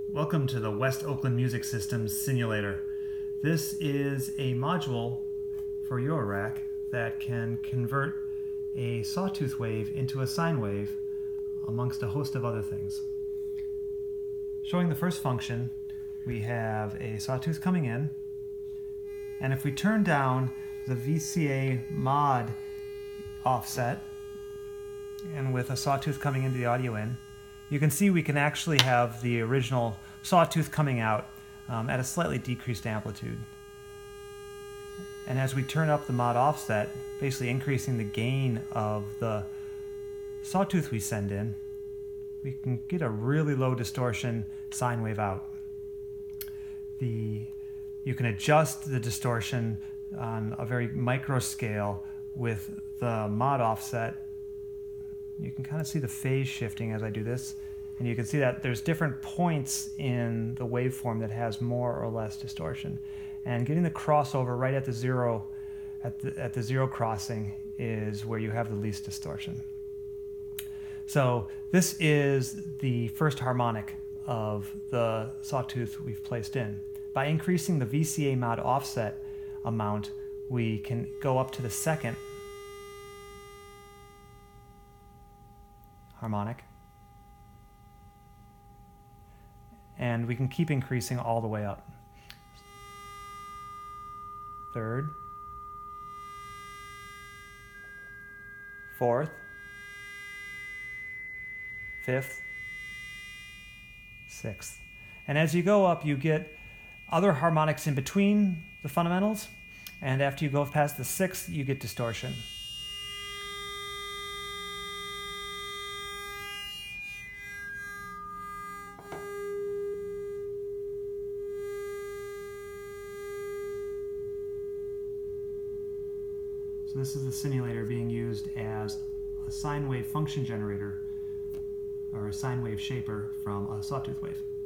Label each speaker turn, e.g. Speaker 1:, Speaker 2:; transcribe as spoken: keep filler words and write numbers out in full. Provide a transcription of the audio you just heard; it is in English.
Speaker 1: Welcome to the West Oakland Music System's Sinulator. This is a module for your rack that can convert a sawtooth wave into a sine wave amongst a host of other things. Showing the first function, we have a sawtooth coming in, and if we turn down the V C A mod offset, and with a sawtooth coming into the audio in, you can see we can actually have the original sawtooth coming out um, at a slightly decreased amplitude. And as we turn up the mod offset, basically increasing the gain of the sawtooth we send in, we can get a really low distortion sine wave out. The, you can adjust the distortion on a very micro scale with the mod offset. You can kind of see the phase shifting as I do this, and you can see that there's different points in the waveform that has more or less distortion. And getting the crossover right at the zero, at the, at the zero crossing is where you have the least distortion. So this is the first harmonic of the sawtooth we've placed in. By increasing the V C A mod offset amount, we can go up to the second harmonic, and we can keep increasing all the way up. Third, fourth, fifth, sixth. And as you go up, you get other harmonics in between the fundamentals, and after you go past the sixth, you get distortion. So this is the Sinulator being used as a sine wave function generator, or a sine wave shaper from a sawtooth wave.